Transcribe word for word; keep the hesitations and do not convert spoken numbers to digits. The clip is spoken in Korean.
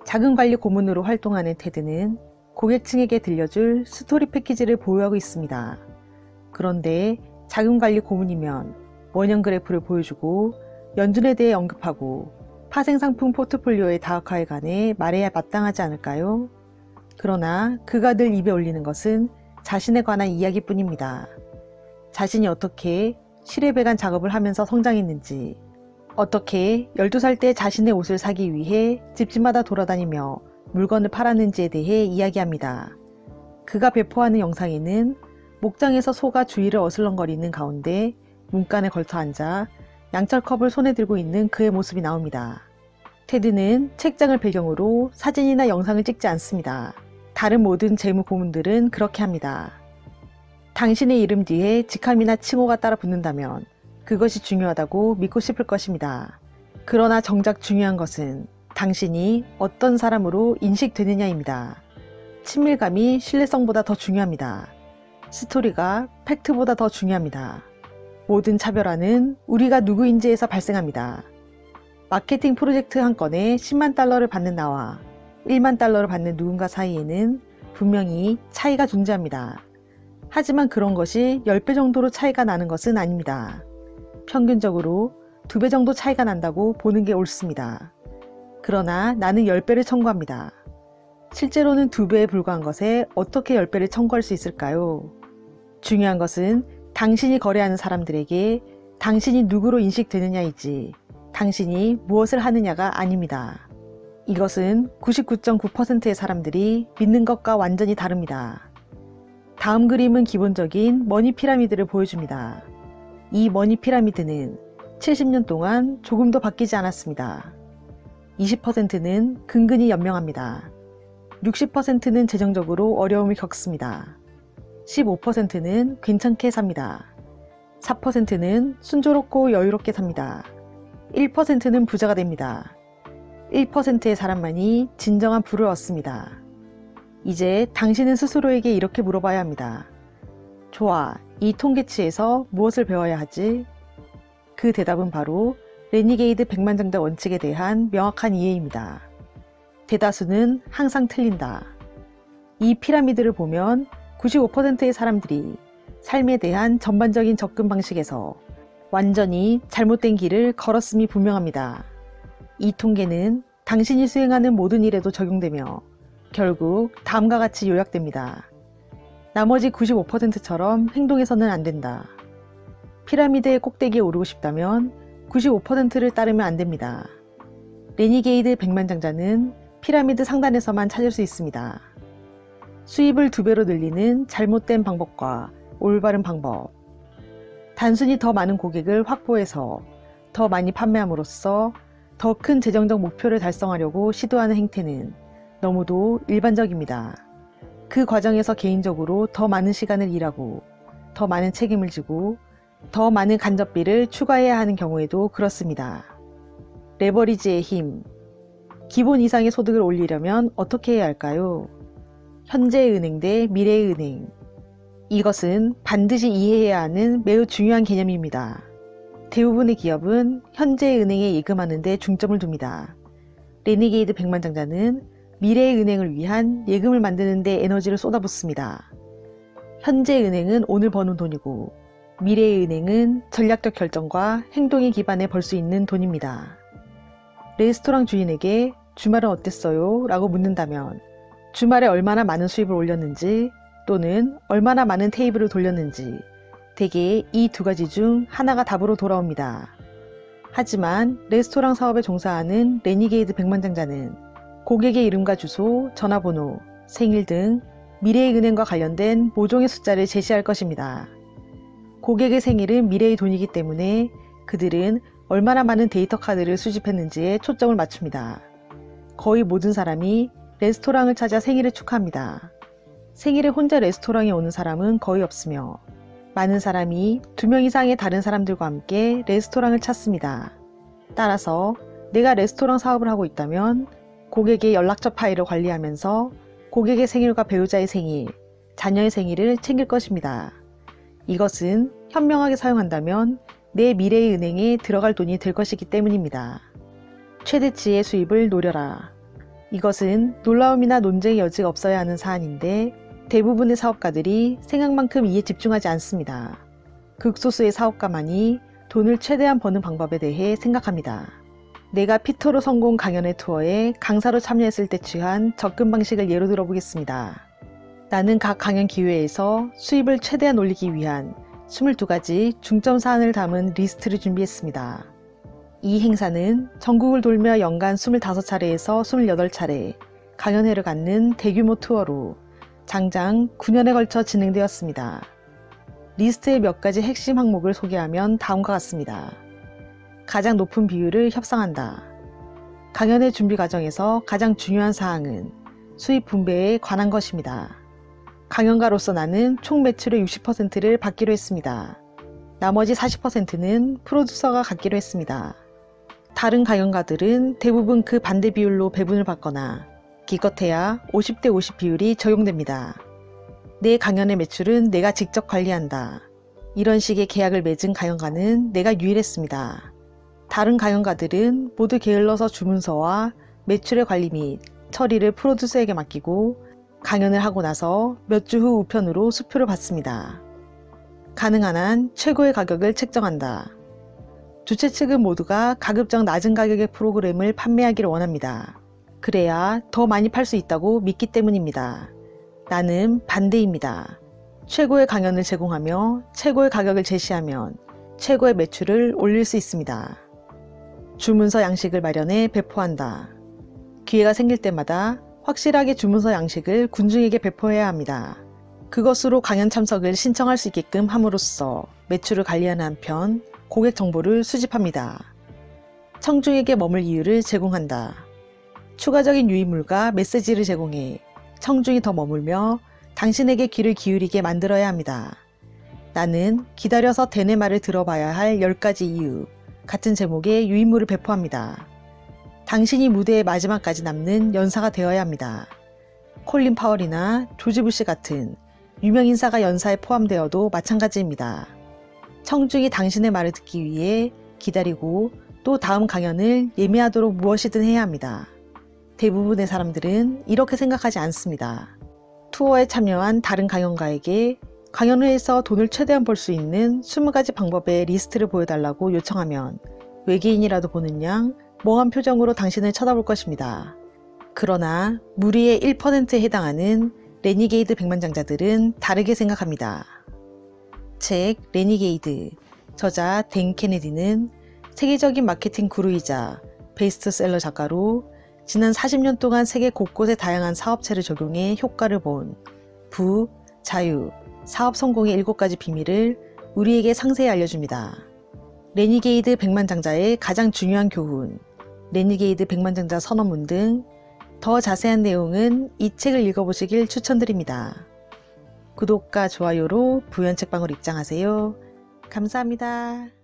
자금관리 고문으로 활동하는 테드는 고객층에게 들려줄 스토리 패키지를 보유하고 있습니다. 그런데 자금관리 고문이면 원형 그래프를 보여주고 연준에 대해 언급하고 파생상품 포트폴리오의 다각화에 관해 말해야 마땅하지 않을까요? 그러나 그가 늘 입에 올리는 것은 자신에 관한 이야기뿐입니다. 자신이 어떻게 실외배관 작업을 하면서 성장했는지, 어떻게 열두 살 때 자신의 옷을 사기 위해 집집마다 돌아다니며 물건을 팔았는지에 대해 이야기합니다. 그가 배포하는 영상에는 목장에서 소가 주위를 어슬렁거리는 가운데 문간에 걸터 앉아 양철컵을 손에 들고 있는 그의 모습이 나옵니다. 테드는 책장을 배경으로 사진이나 영상을 찍지 않습니다. 다른 모든 재무 고문들은 그렇게 합니다. 당신의 이름 뒤에 직함이나 칭호가 따라 붙는다면 그것이 중요하다고 믿고 싶을 것입니다. 그러나 정작 중요한 것은 당신이 어떤 사람으로 인식되느냐입니다. 친밀감이 신뢰성보다 더 중요합니다. 스토리가 팩트보다 더 중요합니다. 모든 차별화는 우리가 누구인지에서 발생합니다. 마케팅 프로젝트 한 건에 십만 달러를 받는 나와 일만 달러를 받는 누군가 사이에는 분명히 차이가 존재합니다. 하지만 그런 것이 십 배 정도로 차이가 나는 것은 아닙니다. 평균적으로 두 배 정도 차이가 난다고 보는 게 옳습니다. 그러나 나는 십 배를 청구합니다. 실제로는 두 배에 불과한 것에 어떻게 십 배를 청구할 수 있을까요? 중요한 것은 당신이 거래하는 사람들에게 당신이 누구로 인식되느냐이지 당신이 무엇을 하느냐가 아닙니다. 이것은 구십구 점 구 퍼센트의 사람들이 믿는 것과 완전히 다릅니다. 다음 그림은 기본적인 머니 피라미드를 보여줍니다. 이 머니 피라미드는 칠십 년 동안 조금도 바뀌지 않았습니다. 이십 퍼센트는 근근히 연명합니다. 육십 퍼센트는 재정적으로 어려움을 겪습니다. 십오 퍼센트는 괜찮게 삽니다. 사 퍼센트는 순조롭고 여유롭게 삽니다. 일 퍼센트는 부자가 됩니다. 일 퍼센트의 사람만이 진정한 부를 얻습니다. 이제 당신은 스스로에게 이렇게 물어봐야 합니다. 좋아, 이 통계치에서 무엇을 배워야 하지? 그 대답은 바로 레니게이드 백만장자 원칙에 대한 명확한 이해입니다. 대다수는 항상 틀린다. 이 피라미드를 보면 구십오 퍼센트의 사람들이 삶에 대한 전반적인 접근 방식에서 완전히 잘못된 길을 걸었음이 분명합니다. 이 통계는 당신이 수행하는 모든 일에도 적용되며 결국 다음과 같이 요약됩니다. 나머지 구십오 퍼센트처럼 행동해서는 안 된다. 피라미드의 꼭대기에 오르고 싶다면 구십오 퍼센트를 따르면 안 됩니다. 레니게이드 백만장자는 피라미드 상단에서만 찾을 수 있습니다. 수입을 두 배로 늘리는 잘못된 방법과 올바른 방법. 단순히 더 많은 고객을 확보해서 더 많이 판매함으로써 더 큰 재정적 목표를 달성하려고 시도하는 행태는 너무도 일반적입니다. 그 과정에서 개인적으로 더 많은 시간을 일하고 더 많은 책임을 지고 더 많은 간접비를 추가해야 하는 경우에도 그렇습니다. 레버리지의 힘. 기본 이상의 소득을 올리려면 어떻게 해야 할까요? 현재의 은행 대 미래의 은행. 이것은 반드시 이해해야 하는 매우 중요한 개념입니다. 대부분의 기업은 현재의 은행에 예금하는 데 중점을 둡니다. 레니게이드 백만장자는 미래의 은행을 위한 예금을 만드는 데 에너지를 쏟아붓습니다. 현재의 은행은 오늘 버는 돈이고 미래의 은행은 전략적 결정과 행동에 기반해 벌 수 있는 돈입니다. 레스토랑 주인에게 주말은 어땠어요? 라고 묻는다면 주말에 얼마나 많은 수입을 올렸는지 또는 얼마나 많은 테이블을 돌렸는지 대개 이 두 가지 중 하나가 답으로 돌아옵니다. 하지만 레스토랑 사업에 종사하는 레니게이드 백만장자는 고객의 이름과 주소, 전화번호, 생일 등 미래의 은행과 관련된 모종의 숫자를 제시할 것입니다. 고객의 생일은 미래의 돈이기 때문에 그들은 얼마나 많은 데이터 카드를 수집했는지에 초점을 맞춥니다. 거의 모든 사람이 레스토랑을 찾아 생일을 축하합니다. 생일에 혼자 레스토랑에 오는 사람은 거의 없으며 많은 사람이 두 명 이상의 다른 사람들과 함께 레스토랑을 찾습니다. 따라서 내가 레스토랑 사업을 하고 있다면 고객의 연락처 파일을 관리하면서 고객의 생일과 배우자의 생일, 자녀의 생일을 챙길 것입니다. 이것은 현명하게 사용한다면 내 미래의 은행에 들어갈 돈이 될 것이기 때문입니다. 최대치의 수입을 노려라. 이것은 놀라움이나 논쟁의 여지가 없어야 하는 사안인데 대부분의 사업가들이 생각만큼 이에 집중하지 않습니다. 극소수의 사업가만이 돈을 최대한 버는 방법에 대해 생각합니다. 내가 피터로 성공 강연회 투어에 강사로 참여했을 때 취한 접근 방식을 예로 들어보겠습니다. 나는 각 강연 기회에서 수입을 최대한 올리기 위한 이십이 가지 중점 사안을 담은 리스트를 준비했습니다. 이 행사는 전국을 돌며 연간 이십오 차례에서 이십팔 차례 강연회를 갖는 대규모 투어로 장장 구 년에 걸쳐 진행되었습니다. 리스트의 몇 가지 핵심 항목을 소개하면 다음과 같습니다. 가장 높은 비율을 협상한다. 강연회 준비 과정에서 가장 중요한 사항은 수입 분배에 관한 것입니다. 강연가로서 나는 총 매출의 육십 퍼센트를 받기로 했습니다. 나머지 사십 퍼센트는 프로듀서가 갖기로 했습니다. 다른 강연가들은 대부분 그 반대 비율로 배분을 받거나 기껏해야 오십 대 오십 비율이 적용됩니다. 내 강연의 매출은 내가 직접 관리한다. 이런 식의 계약을 맺은 강연가는 내가 유일했습니다. 다른 강연가들은 모두 게을러서 주문서와 매출의 관리 및 처리를 프로듀서에게 맡기고 강연을 하고 나서 몇 주 후 우편으로 수표를 받습니다. 가능한 한 최고의 가격을 책정한다. 주최 측은 모두가 가급적 낮은 가격의 프로그램을 판매하기를 원합니다. 그래야 더 많이 팔 수 있다고 믿기 때문입니다. 나는 반대입니다. 최고의 강연을 제공하며 최고의 가격을 제시하면 최고의 매출을 올릴 수 있습니다. 주문서 양식을 마련해 배포한다. 기회가 생길 때마다 확실하게 주문서 양식을 군중에게 배포해야 합니다. 그것으로 강연 참석을 신청할 수 있게끔 함으로써 매출을 관리하는 한편 고객 정보를 수집합니다. 청중에게 머물 이유를 제공한다. 추가적인 유인물과 메시지를 제공해 청중이 더 머물며 당신에게 귀를 기울이게 만들어야 합니다. 나는 기다려서 대내 말을 들어봐야 할 열 가지 이유 같은 제목의 유인물을 배포합니다. 당신이 무대의 마지막까지 남는 연사가 되어야 합니다. 콜린 파월이나 조지 부시 같은 유명 인사가 연사에 포함되어도 마찬가지입니다. 청중이 당신의 말을 듣기 위해 기다리고 또 다음 강연을 예매하도록 무엇이든 해야 합니다. 대부분의 사람들은 이렇게 생각하지 않습니다. 투어에 참여한 다른 강연가에게 강연회에서 돈을 최대한 벌 수 있는 이십 가지 방법의 리스트를 보여달라고 요청하면 외계인이라도 보는 양 멍한 표정으로 당신을 쳐다볼 것입니다. 그러나 무리의 일 퍼센트에 해당하는 레니게이드 백만장자들은 다르게 생각합니다. 책 레니게이드, 저자 댄 케네디는 세계적인 마케팅 구루이자 베스트셀러 작가로 지난 사십 년 동안 세계 곳곳의 다양한 사업체를 적용해 효과를 본 부, 자유, 사업 성공의 일곱 가지 비밀을 우리에게 상세히 알려줍니다. 레니게이드 백만장자의 가장 중요한 교훈, 레니게이드 백만장자 선언문 등 더 자세한 내용은 이 책을 읽어보시길 추천드립니다. 구독과 좋아요로 부연책방으로 입장하세요. 감사합니다.